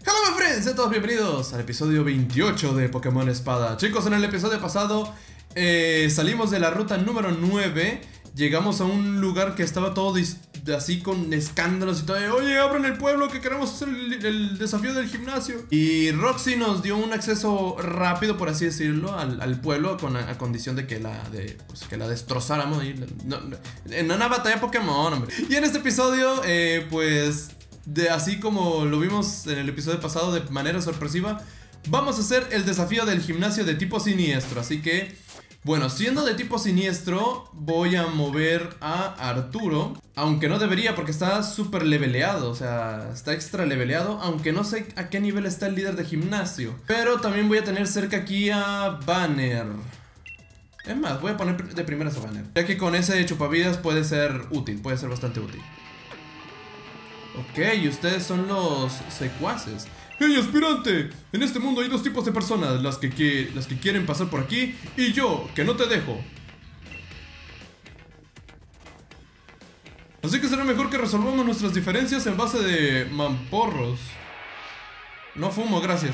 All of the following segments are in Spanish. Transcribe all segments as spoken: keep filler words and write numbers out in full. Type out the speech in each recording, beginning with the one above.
Hello my friends, sean todos bienvenidos al episodio veintiocho de Pokémon Espada. Chicos, en el episodio pasado eh, salimos de la ruta número nueve. Llegamos a un lugar que estaba todo así con escándalos y todo. Oye, abran el pueblo que queremos hacer el, el desafío del gimnasio. Y Roxy nos dio un acceso rápido, por así decirlo, al, al pueblo con a, a condición de que la, de, pues, que la destrozáramos. Y no, no, en una batalla Pokémon, hombre. Y en este episodio, eh, pues, de, así como lo vimos en el episodio pasado de manera sorpresiva, vamos a hacer el desafío del gimnasio de tipo siniestro. Así que... bueno, siendo de tipo siniestro, voy a mover a Arturo. Aunque no debería porque está súper leveleado. O sea, está extra leveleado. Aunque no sé a qué nivel está el líder de gimnasio. Pero también voy a tener cerca aquí a Banner. Es más, voy a poner de primeras a Banner, ya que con ese chupavidas puede ser útil. Puede ser bastante útil. Ok, y ustedes son los secuaces. ¡Hey, aspirante! En este mundo hay dos tipos de personas, las que, que, las que quieren pasar por aquí y yo, que no te dejo. Así que será mejor que resolvamos nuestras diferencias en base de mamporros. No fumo, gracias.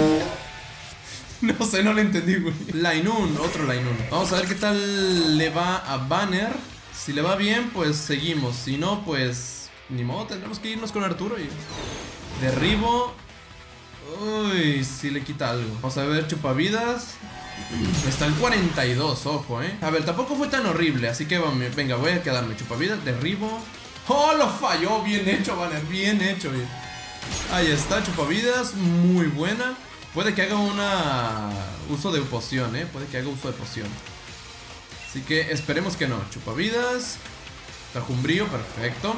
No sé, no lo entendí, güey. Lainun, otro Lainun. Vamos a ver qué tal le va a Banner. Si le va bien, pues seguimos. Si no, pues... ni modo, tendremos que irnos con Arturo y... derribo... uy, sí le quita algo. Vamos a ver, chupavidas. Está el cuarenta y dos, ojo, eh. A ver, tampoco fue tan horrible. Así que venga, voy a quedarme. Chupavidas, derribo. ¡Oh, lo falló! Bien hecho, Banner, bien hecho, bien. Ahí está, chupavidas, muy buena. Puede que haga una... uso de poción, eh. Puede que haga uso de poción. Así que esperemos que no. Chupavidas. Tajumbrío, perfecto.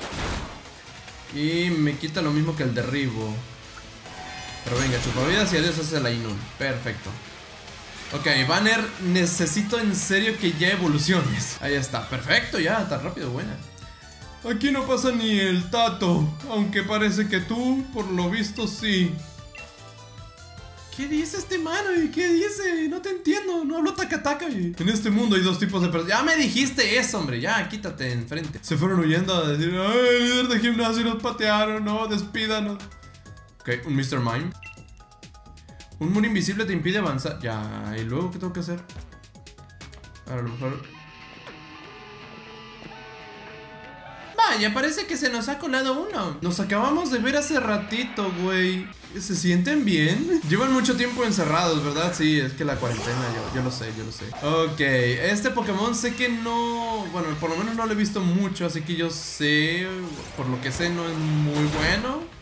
Y me quita lo mismo que el derribo. Pero venga, chupavidas y adiós hacia la Inun. Perfecto. Ok, Banner, necesito en serio que ya evoluciones. Ahí está, perfecto, ya, tan rápido, buena. Aquí no pasa ni el tato, aunque parece que tú, por lo visto, sí. ¿Qué dice este mano? ¿Qué dice? No te entiendo, no hablo taca-taca. En este mundo hay dos tipos de personas. Ya me dijiste eso, hombre, ya, quítate enfrente. Se fueron huyendo a decir, ay, el líder de gimnasio nos patearon, no, despídanos. Ok, un mister Mime. Un muro invisible te impide avanzar. Ya, ¿y luego qué tengo que hacer? A lo mejor... vaya, parece que se nos ha colado uno. Nos acabamos de ver hace ratito, güey. ¿Se sienten bien? Llevan mucho tiempo encerrados, ¿verdad? Sí, es que la cuarentena, yo, yo lo sé, yo lo sé. Ok, este Pokémon sé que no... bueno, por lo menos no lo he visto mucho, así que yo sé... por lo que sé no es muy bueno.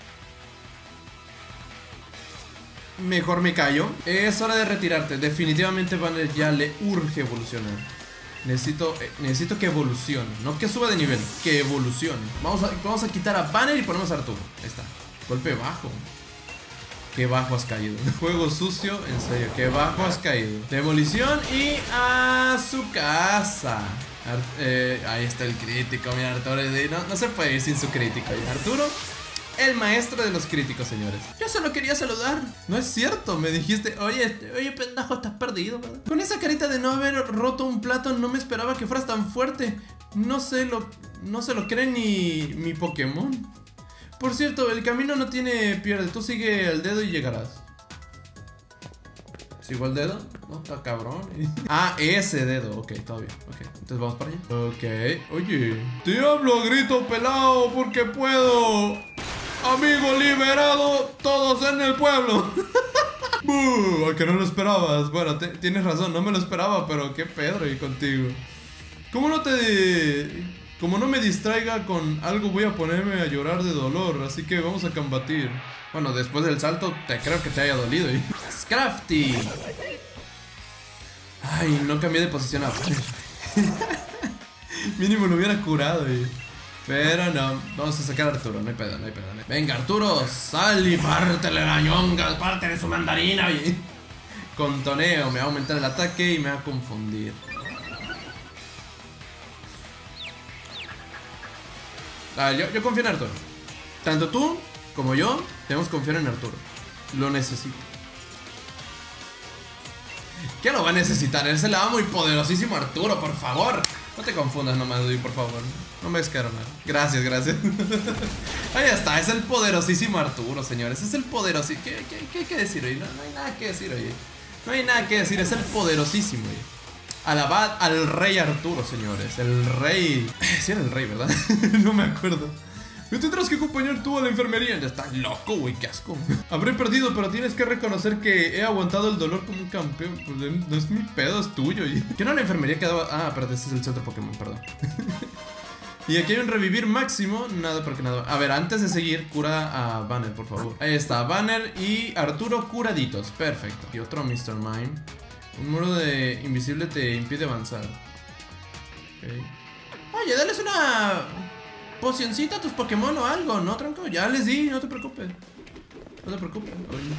Mejor me callo. Es hora de retirarte. Definitivamente Banner ya le urge evolucionar. Necesito, eh, necesito que evolucione. No que suba de nivel, que evolucione. Vamos a, vamos a quitar a Banner y ponemos a Arturo. Ahí está. Golpe bajo. Qué bajo has caído. Juego sucio, en serio. Qué bajo has caído. Demolición y a su casa. Ar eh, ahí está el crítico. Mira, Arturo. No, no se puede ir sin su crítico. Arturo, el maestro de los críticos, señores. Yo solo quería saludar. No es cierto, me dijiste, oye, oye, pendejo, estás perdido, ¿verdad? Con esa carita de no haber roto un plato, no me esperaba que fueras tan fuerte. No se lo, no se lo cree ni mi Pokémon. Por cierto, el camino no tiene pierde. Tú sigue el dedo y llegarás. ¿Sigo el dedo? No, está cabrón. Ah, ese dedo. Ok, todo bien. Ok, entonces vamos para allá. Ok, oye. Te hablo a grito pelado porque puedo. Amigo liberado, todos en el pueblo. uh, al que no lo esperabas. Bueno, te, tienes razón, no me lo esperaba, pero qué pedo y contigo. ¿Cómo no te... como no me distraiga con algo, voy a ponerme a llorar de dolor, así que vamos a combatir. Bueno, después del salto, te creo que te haya dolido. ¿eh? Scrafty. Ay, no cambié de posición a... mínimo lo hubiera curado, ¿eh? Pero no, vamos a sacar a Arturo, no hay pedo, no hay pedo, no hay... venga, Arturo, sal y pártele la ñonga, pártele su mandarina, oye. Con toneo me va a aumentar el ataque y me va a confundir. Ah, yo, yo confío en Arturo. Tanto tú como yo tenemos que confiar en Arturo. Lo necesito. ¿Qué lo va a necesitar? Él se le va muy poderosísimo a Arturo, por favor. No te confundas nomás, Duy, por favor. No me descaro mal. Gracias, gracias. Ahí está, es el poderosísimo Arturo, señores. Es el poderosísimo. ¿Qué, qué, qué hay que decir hoy? No, no hay nada que decir hoy. No hay nada que decir, es el poderosísimo. Alabad al rey Arturo, señores. El rey. Sí era el rey, ¿verdad? No me acuerdo. Me tendrás que acompañar tú a la enfermería. Estás loco, güey, qué asco. Habré perdido, pero tienes que reconocer que he aguantado el dolor como un campeón. Pues no es mi pedo, es tuyo. ¿Qué no la enfermería quedaba? Ah, espérate, este es el centro Pokémon, perdón. Y aquí hay un revivir máximo. Nada, porque nada. A ver, antes de seguir, cura a Banner, por favor. Ahí está, Banner y Arturo curaditos. Perfecto. Y otro mister Mime. Un muro de invisible te impide avanzar. Okay. Oye, dales una pocioncita a tus Pokémon o algo, ¿no, tronco? Ya les di, no te preocupes. No te preocupes. Oye.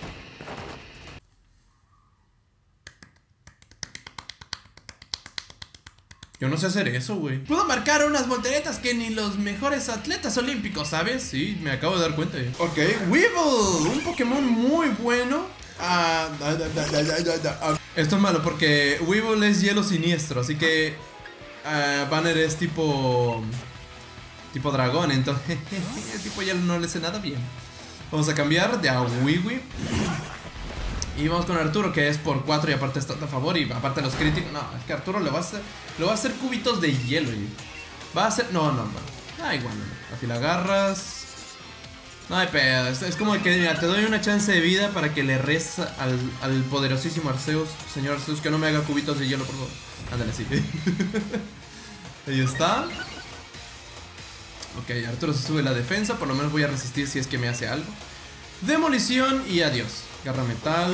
Yo no sé hacer eso, güey. Puedo marcar unas volteretas que ni los mejores atletas olímpicos, ¿sabes? Sí, me acabo de dar cuenta. ¿eh? Ok, Weevil, un Pokémon muy bueno. Ah, da, da, da, da, da, da. Esto es malo porque Weevil es hielo siniestro, así que uh, Banner es tipo tipo dragón, entonces el tipo hielo no le hace nada bien. Vamos a cambiar de a Weewil. Y vamos con Arturo, que es por cuatro y aparte está a favor. Y aparte los críticos. No, es que Arturo le va a hacer, le va a hacer cubitos de hielo. Y va a hacer. No, no, no. Ah, igual, no. Afila garras. No hay pedo. Es, es como que mira, te doy una chance de vida para que le reza al, al poderosísimo Arceus. Señor Arceus, que no me haga cubitos de hielo, por favor. Ándale, sí. Ahí está. Ok, Arturo se sube la defensa. Por lo menos voy a resistir si es que me hace algo. Demolición y adiós. Garra metal.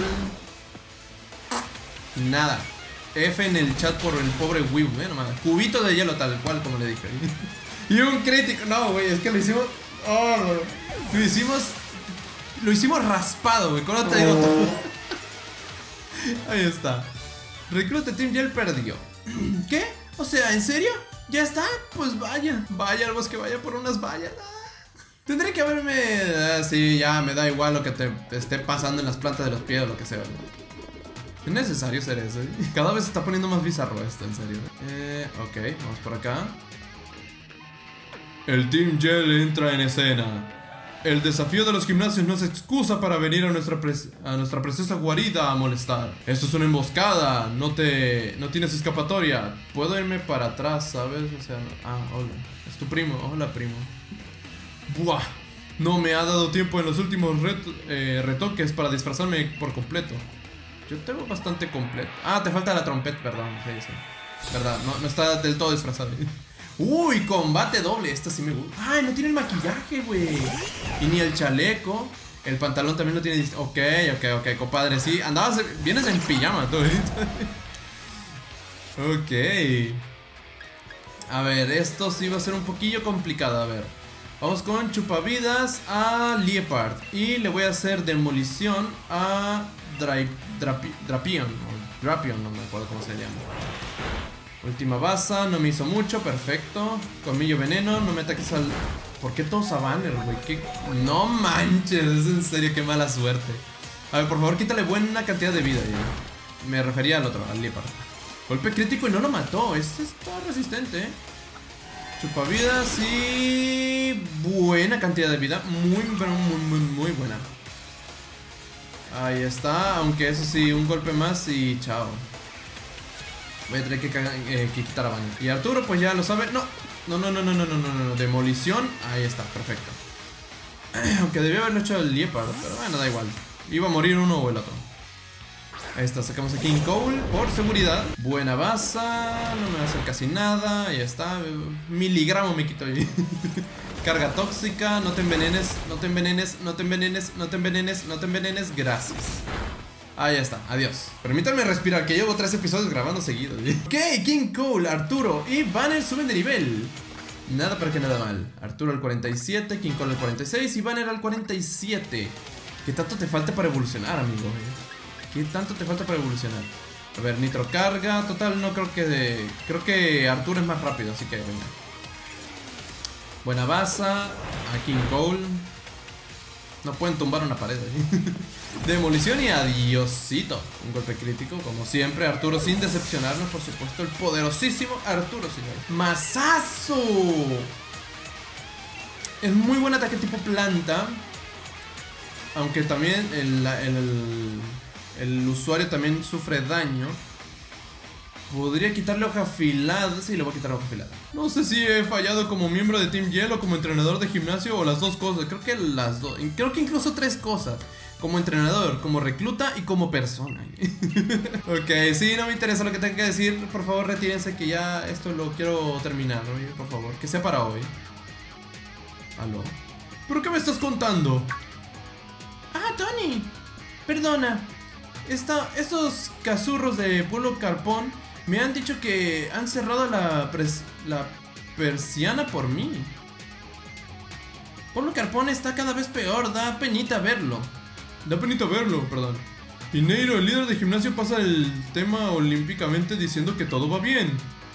Nada. F en el chat por el pobre Weevil, eh, nomás. Cubito de hielo tal cual como le dije. Y un crítico. No, güey, es que lo hicimos. Oh, lo hicimos. Lo hicimos raspado, güey. ¿Cómo te digo todo? Ahí está. Recluta Team Gel perdió. ¿Qué? O sea, ¿en serio? ¿Ya está? Pues vaya. Vaya al bosque, vaya por unas vallas. Tendré que haberme... Ah, sí, ya, me da igual lo que te esté pasando en las plantas de los pies o lo que sea, ¿no? Es necesario ser eso, ¿eh? Cada vez se está poniendo más bizarro esto, en serio. Eh, ok, vamos por acá. El Team Gel entra en escena. El desafío de los gimnasios no es excusa para venir a nuestra, a nuestra preciosa guarida a molestar. Esto es una emboscada, no te... no tienes escapatoria. Puedo irme para atrás, ¿sabes? O sea, no... ah, hola. Es tu primo, hola primo. Buah, no me ha dado tiempo en los últimos ret eh, retoques para disfrazarme por completo. Yo tengo bastante completo. Ah, te falta la trompeta, perdón. Sí, sí. Verdad, no, no está del todo disfrazado. Uy, combate doble. Esta sí me gusta. Ay, no tiene el maquillaje, güey. Y ni el chaleco. El pantalón también lo tiene. Ok, ok, ok, compadre. Sí, andabas. Vienes en pijama tú. Ok. A ver, esto sí va a ser un poquillo complicado. A ver. Vamos con chupavidas a Liepard. Y le voy a hacer demolición a Dra Drapi Drapion. O Drapion, no me acuerdo cómo se llama. Última baza, no me hizo mucho, perfecto. Colmillo veneno, no me ataques al... ¿Por qué todos a Banner, güey? ¿Qué? No manches, es en serio, qué mala suerte. A ver, por favor, quítale buena cantidad de vida. Ya. Me refería al otro, al Liepard. Golpe crítico y no lo mató. Este está resistente, eh. Chupavidas y... buena cantidad de vida. Muy, pero muy, muy, muy buena. Ahí está. Aunque eso sí, un golpe más y chao. Voy a tener que, eh, que quitar a Banner. Y Arturo pues ya lo sabe. No, no, no, no, no, no, no, no, no. Demolición. Ahí está, perfecto. Aunque debía haberlo hecho el Liepard, pero bueno, da igual. Iba a morir uno o el otro. Ahí está, sacamos a King Cole por seguridad. Buena baza, no me va a hacer casi nada. Ahí está, miligramo me quito ahí. Carga tóxica, no te envenenes, no te envenenes, no te envenenes, no te envenenes, no te envenenes, gracias. Ahí está, adiós. Permítanme respirar, que llevo tres episodios grabando seguido. Ok, King Cole, Arturo y Banner suben de nivel. Nada para que nada mal. Arturo al cuarenta y siete, King Cole al cuarenta y seis y Banner al cuarenta y siete. ¿Qué tanto te falta para evolucionar, amigo? ¿Qué tanto te falta para evolucionar? A ver, nitro carga. Total, no creo que de... creo que Arturo es más rápido, así que venga. Buena baza. A King Cole. No pueden tumbar una pared ahí. Demolición y adiosito. Un golpe crítico, como siempre. Arturo sin decepcionarnos, por supuesto. El poderosísimo Arturo, señor. ¡Mazazo! Es muy buen ataque tipo planta. Aunque también el, el, el usuario también sufre daño. Podría quitarle hoja afilada. Sí, le voy a quitar hoja afilada. No sé si he fallado como miembro de Team Yell o como entrenador de gimnasio o las dos cosas. Creo que las dos. Creo que incluso tres cosas. Como entrenador, como recluta y como persona. Ok, sí, no me interesa lo que tenga que decir. Por favor, retírense que ya esto lo quiero terminar, oye, por favor. Que sea para hoy. ¿Aló? ¿Pero qué me estás contando? Ah, Tony. Perdona. Esta, estos cazurros de Pueblo Carpón me han dicho que han cerrado la, pres, la persiana por mí. Pueblo Carpón está cada vez peor, da penita verlo. Da penita verlo, perdón. Y Neiro, el líder de gimnasio, pasa el tema olímpicamente diciendo que todo va bien.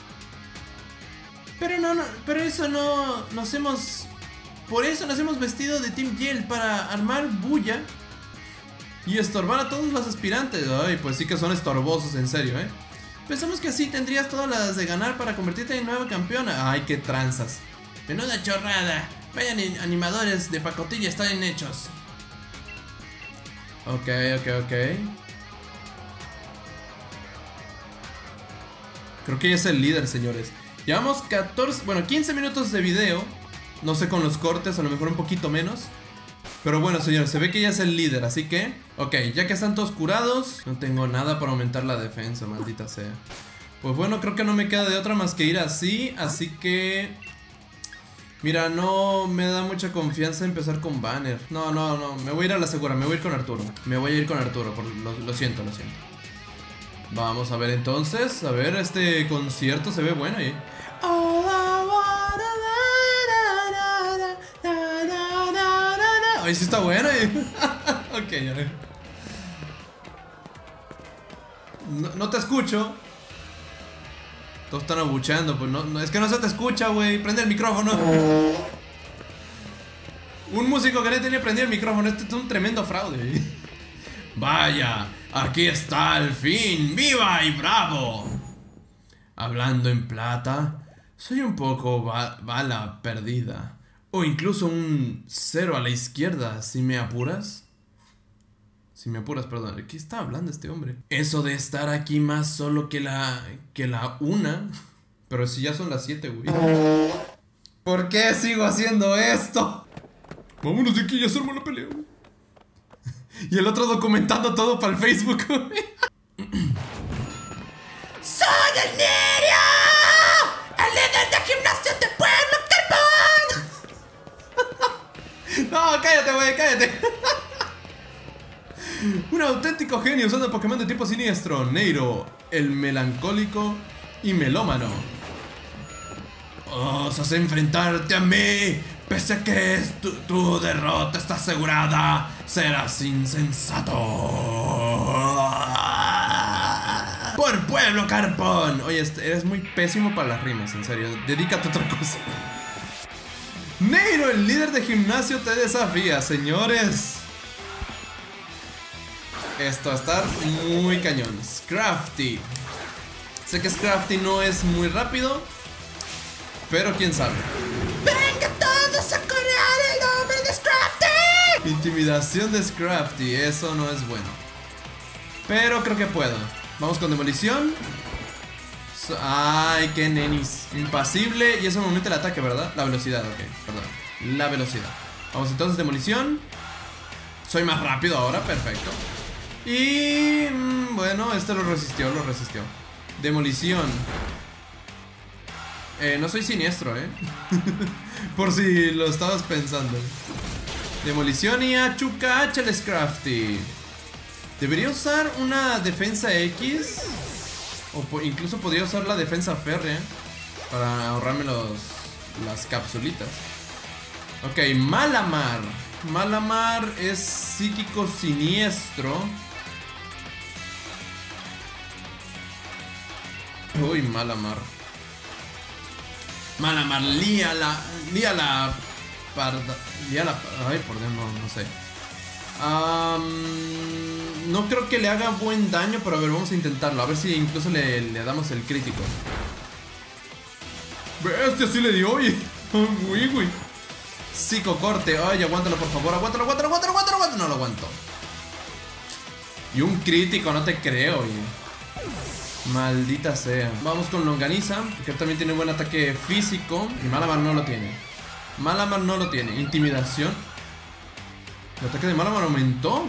Pero no, no, pero eso no nos hemos... Por eso nos hemos vestido de Team Yell, para armar bulla y estorbar a todos los aspirantes. Ay, pues sí que son estorbosos, en serio, ¿eh? Pensamos que así tendrías todas las de ganar para convertirte en nueva campeona. Ay, qué tranzas. Menuda chorrada. Vayan animadores de pacotilla, están hechos. Ok, ok, ok. Creo que ya es el líder, señores. Llevamos catorce, bueno, quince minutos de video. No sé con los cortes, a lo mejor un poquito menos. Pero bueno, señores, se ve que ya es el líder, así que... Ok, ya que están todos curados, no tengo nada para aumentar la defensa, maldita sea. Pues bueno, creo que no me queda de otra más que ir así, así que... Mira, no me da mucha confianza empezar con Banner. No, no, no, me voy a ir a la segura, me voy a ir con Arturo. Me voy a ir con Arturo, por, lo, lo siento, lo siento. Vamos a ver entonces, a ver, este concierto se ve bueno ahí. Ay, sí está bueno. Ok, a ver. No, no te escucho. Todos están abucheando, pues no, no, es que no se te escucha, güey. Prende el micrófono. Un músico que no tenía prendido el micrófono. Este es un tremendo fraude. Vaya, aquí está al fin. ¡Viva y bravo! Hablando en plata, soy un poco ba bala perdida. O incluso un cero a la izquierda, si me apuras. Si me apuras, perdón. ¿De qué está hablando este hombre? Eso de estar aquí más solo que la... que la una. Pero si ya son las siete, güey. ¿Por qué sigo haciendo esto? Vámonos de aquí, ya se armó la pelea, güey. Y el otro documentando todo para el Facebook, güey. ¡Soy el Nerio! ¡El líder de gimnasio de Pueblo Carpón! No, cállate, güey, cállate. Un auténtico genio usando Pokémon de tipo siniestro. Neiro, el melancólico y melómano. Osas enfrentarte a mí. Pese a que tu, tu derrota está asegurada, serás insensato. Por Pueblo Carpón. Oye, eres muy pésimo para las rimas, en serio. Dedícate a otra cosa. Neiro, el líder de gimnasio, te desafía, señores. Esto va a estar muy cañón. Scrafty. Sé que Scrafty no es muy rápido, pero quién sabe. ¡Venga todos a corear el nombre de Scrafty! Intimidación de Scrafty, eso no es bueno. Pero creo que puedo. Vamos con demolición. So Ay, qué nenis. Impasible y eso me aumenta el ataque, ¿verdad? La velocidad, ok, perdón. La velocidad. Vamos entonces, demolición. Soy más rápido ahora, perfecto. Y... Mmm, bueno, este lo resistió, lo resistió. Demolición. Eh, no soy siniestro, eh. Por si lo estabas pensando. Demolición y a Chukacha el Scrafty. Debería usar una defensa X. O po incluso podría usar la defensa férrea para ahorrarme los, las capsulitas. Ok, Malamar. Malamar es psíquico siniestro. Uy, Malamar. Malamar, líala. Líala. Parda. Líala. Ay, por Dios, no, no sé. Um, no creo que le haga buen daño, pero a ver, vamos a intentarlo. A ver si incluso le, le damos el crítico. Bestia, sí le dio, oye. Uy, uy. Psicocorte. Ay, aguántalo, por favor. Aguántalo, aguántalo, aguántalo, aguántalo, aguántalo. No lo aguanto. Y un crítico, no te creo, oye. Maldita sea. Vamos con Longaniza, que también tiene buen ataque físico. Y Malamar no lo tiene. Malamar no lo tiene. Intimidación. El ataque de Malamar aumentó.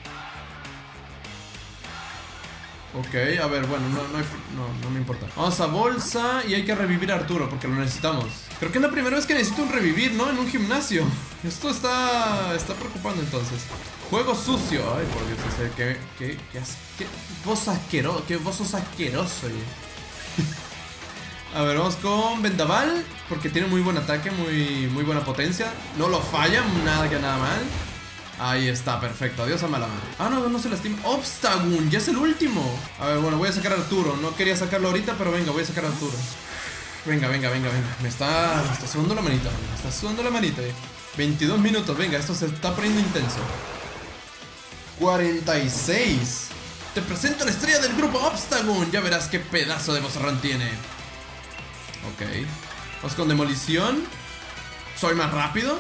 Ok, a ver, bueno, no, no, hay, no, no me importa. Vamos a bolsa y hay que revivir a Arturo porque lo necesitamos. Creo que es la primera vez que necesito un revivir, ¿no? En un gimnasio. Esto está, está preocupando entonces. Juego sucio. Ay, por Dios, o sea, que, que, que, que vos asqueroso, que vos sos asqueroso, oye. A ver, vamos con Vendaval, porque tiene muy buen ataque, muy, muy buena potencia. No lo falla, nada que nada mal. Ahí está, perfecto, adiós a Malamar. Ah, no, no se lastima. Obstagoon, ya es el último. A ver, bueno, voy a sacar a Arturo. No quería sacarlo ahorita, pero venga, voy a sacar a Arturo. Venga, venga, venga, venga. Me está, me está sudando la manita, me está sudando la manita. veintidós minutos, venga, esto se está poniendo intenso. cuarenta y seis. Te presento la estrella del grupo Obstagoon. Ya verás qué pedazo de bozarrón tiene. Ok. Vamos con demolición. Soy más rápido.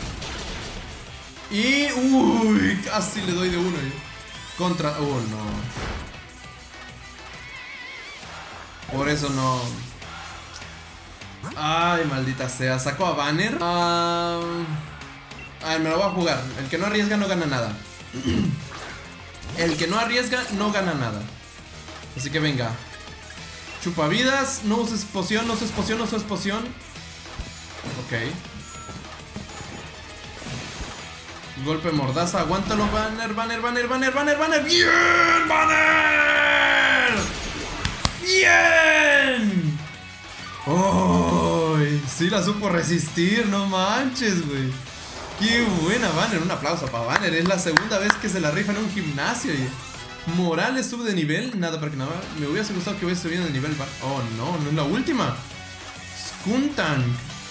Y... uy, casi le doy de uno. Contra... oh, no. Por eso no. Ay, maldita sea. Saco a Banner. Uh... A ver, me lo voy a jugar. El que no arriesga no gana nada. El que no arriesga no gana nada. Así que venga. Chupavidas. No uses poción, no uses poción, no uses poción. Ok. Golpe mordaza, aguántalo, Banner, Banner, Banner, Banner, Banner, Banner. ¡Bien, Banner! ¡Bien! ¡Oh! Sí la supo resistir, no manches, güey. ¡Qué buena, Banner! Un aplauso para Banner. Es la segunda vez que se la rifa en un gimnasio. Y Morales sube de nivel. Nada, para que nada. Me hubiese gustado que hubiese subido de nivel. Oh, no, no es la última. Skuntank.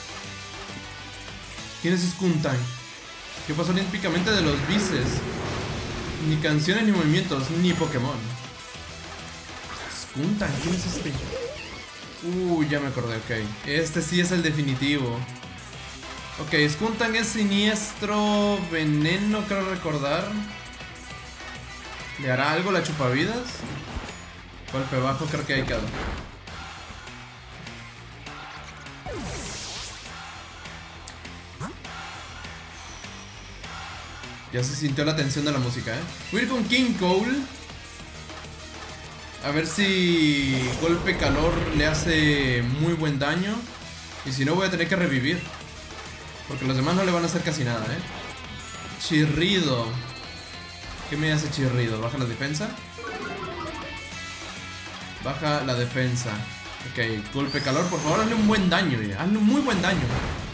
¿Quién es Skuntank? ¿Qué pasó olímpicamente de los vices? Ni canciones, ni movimientos, ni Pokémon. Skuntank, ¿quién es este? Uy, ya me acordé, ok. Este sí es el definitivo. Ok, Skuntank es siniestro, veneno, creo recordar. ¿Le hará algo la chupavidas? Golpe bajo, creo que ahí quedó. Ya se sintió la tensión de la música, ¿eh? Voy a ir con King Cole. A ver si golpe calor le hace muy buen daño. Y si no, voy a tener que revivir. Porque los demás no le van a hacer casi nada, ¿eh? Chirrido. ¿Qué me hace chirrido? ¿Baja la defensa? Baja la defensa. Ok, golpe calor, por favor, hazle un buen daño, ya. Hazle un muy buen daño.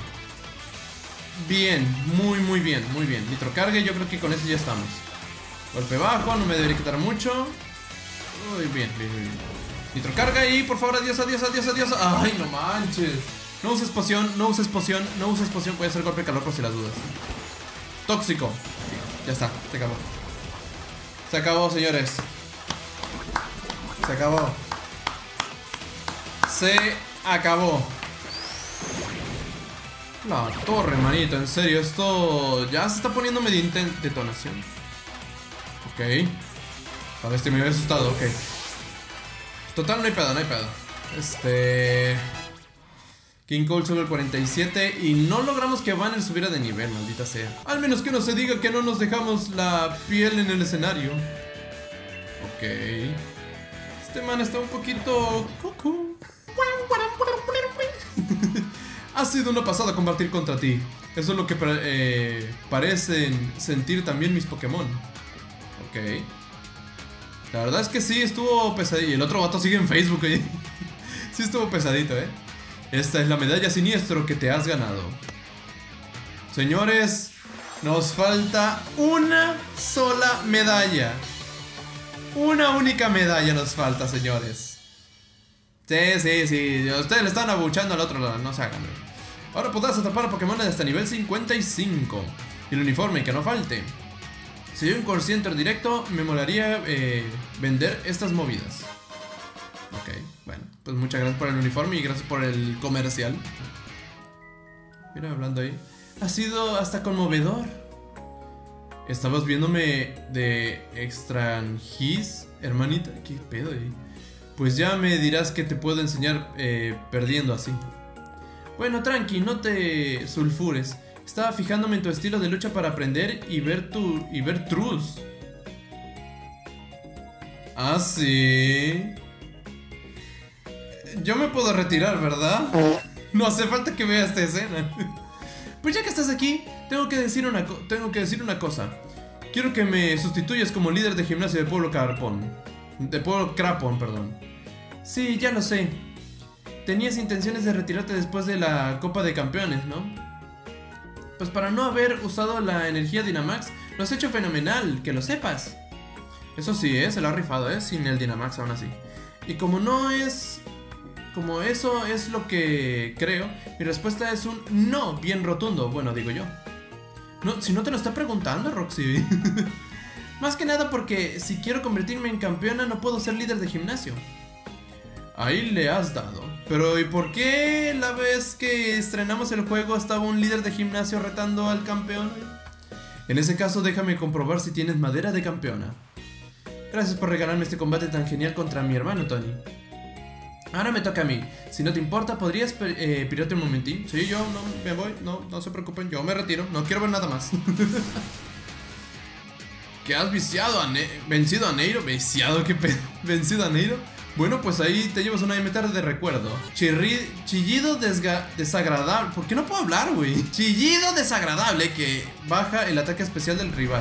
Bien, muy muy bien, muy bien. Nitrocarga, yo creo que con eso ya estamos. Golpe bajo, no me debería quitar mucho. Uy, bien, bien, bien. Nitrocarga y por favor, adiós, adiós, adiós, adiós. Ay, no manches. No uses poción, no uses poción, no uses poción. Voy a hacer golpe calor por si las dudas. Tóxico. Ya está, se acabó. Se acabó, señores. Se acabó. Se acabó. La torre, manito, en serio, esto ya se está poniendo medio intenso. Detonación. Ok. A ver, este me había asustado, ok. Total, no hay pedo, no hay pedo. Este... King Cole sube el cuarenta y siete y no logramos que Banner subiera de nivel, maldita sea. Al menos que no se diga que no nos dejamos la piel en el escenario. Ok. Este man está un poquito... cucú. Ha sido una pasada combatir contra ti. Eso es lo que eh, parecen sentir también mis Pokémon. Ok. La verdad es que sí, estuvo pesadito. Y el otro vato sigue en Facebook, ¿eh? Sí estuvo pesadito, ¿eh? Esta es la medalla siniestro que te has ganado. Señores, nos falta una sola medalla. Una única medalla nos falta, señores. Sí, sí, sí. Ustedes le están abuchando al otro lado, no se hagan. Ahora podrás atrapar a Pokémon hasta nivel cincuenta y cinco. Y el uniforme, que no falte. Si hay un call center directo, me molaría eh, vender estas movidas. Ok, bueno, pues muchas gracias por el uniforme y gracias por el comercial. Mira, hablando ahí. Ha sido hasta conmovedor. Estabas viéndome de extranjis, hermanita. ¿Qué pedo ahí? Pues ya me dirás que te puedo enseñar eh, perdiendo así. Bueno, tranqui, no te sulfures. Estaba fijándome en tu estilo de lucha para aprender y ver tu... y ver trus. Ah, sí. Yo me puedo retirar, ¿verdad? No hace falta que vea esta escena. Pues ya que estás aquí, tengo que decir una, tengo que decir una cosa. Quiero que me sustituyas como líder de gimnasio de Pueblo Carpón. De Pueblo Crapón, perdón. Sí, ya lo sé. Tenías intenciones de retirarte después de la Copa de Campeones, ¿no? Pues para no haber usado la energía Dynamax, lo has hecho fenomenal, que lo sepas. Eso sí, ¿eh? Se lo ha rifado, ¿eh? Sin el Dynamax aún así. Y como no es... Como eso es lo que creo, mi respuesta es un no bien rotundo. Bueno, digo yo. No, si no te lo está preguntando, Roxy. Más que nada porque si quiero convertirme en campeona no puedo ser líder de gimnasio. Ahí le has dado. Pero ¿y por qué la vez que estrenamos el juego estaba un líder de gimnasio retando al campeón? En ese caso déjame comprobar si tienes madera de campeona. Gracias por regalarme este combate tan genial contra mi hermano Tony. Ahora me toca a mí. Si no te importa, ¿podrías eh, pirarte un momentín? Sí, yo no me voy, no, no se preocupen, yo me retiro, no quiero ver nada más. ¿Qué has viciado a ne vencido a Neiro? ¿Viciado? ¿Qué pedo? ¿Vencido a Neiro? Bueno, pues ahí te llevas una M T R de recuerdo. Chirri chillido desagradable. ¿Por qué no puedo hablar, güey? Chillido desagradable que baja el ataque especial del rival.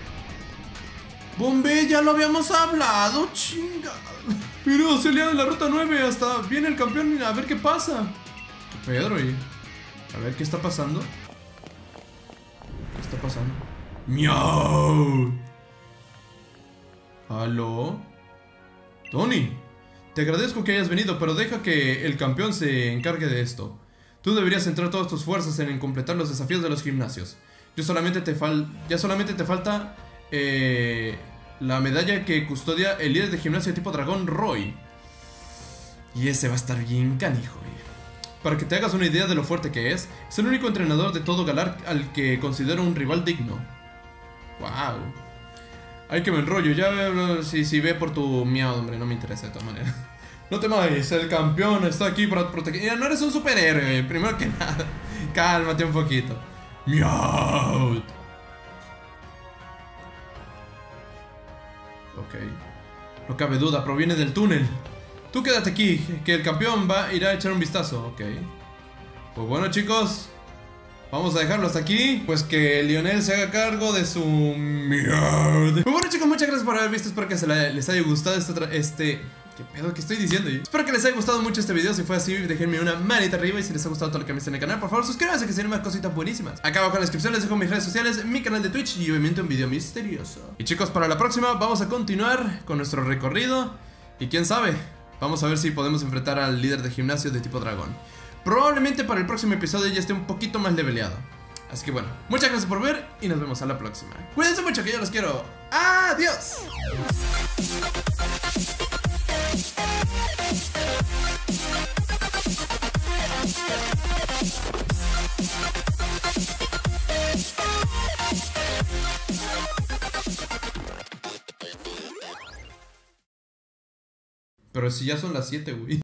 Bombe, ya lo habíamos hablado, chinga. Mira, se liado en la ruta nueve. Hasta viene el campeón a ver qué pasa. ¿Qué Pedro? Y a ver qué está pasando. ¿Qué está pasando? ¡Miau! ¿Aló? Tony, te agradezco que hayas venido, pero deja que el campeón se encargue de esto. Tú deberías centrar todas tus fuerzas en completar los desafíos de los gimnasios. Yo solamente te fal... Ya solamente te falta... Eh... la medalla que custodia el líder de gimnasio tipo dragón, Roy. Y ese va a estar bien canijo, eh. Para que te hagas una idea de lo fuerte que es, es el único entrenador de todo Galar al que considero un rival digno. Wow. Ay, que me enrollo, ya si, si ve por tu miau, hombre, no me interesa de todas maneras. No temáis, el campeón está aquí para proteger. Mira, no eres un superhéroe, primero que nada. Cálmate un poquito. Miau. Ok. No cabe duda, proviene del túnel. Tú quédate aquí, que el campeón va a ir a echar un vistazo. Ok. Pues bueno, chicos, vamos a dejarlo hasta aquí. Pues que Lionel se haga cargo de su mierda. Pues bueno, chicos, muchas gracias por haber visto. Espero que se les haya gustado este... este... ¿Qué pedo que estoy diciendo? Espero que les haya gustado mucho este video. Si fue así, déjenme una manita arriba. Y si les ha gustado todo lo que me está en el canal, por favor, suscríbanse, que se vienen más cositas buenísimas. Acá abajo en la descripción les dejo mis redes sociales, mi canal de Twitch y obviamente un video misterioso. Y chicos, para la próxima vamos a continuar con nuestro recorrido. Y quién sabe, vamos a ver si podemos enfrentar al líder de gimnasio de tipo dragón. Probablemente para el próximo episodio ya esté un poquito más leveleado. Así que bueno, muchas gracias por ver y nos vemos a la próxima. Cuídense mucho, que yo los quiero. ¡Adiós! Pero si ya son las siete, güey.